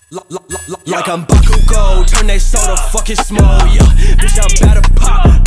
Like I'm Bakugo, turn they soda fucking small, yeah. Bitch, I'm about to pop,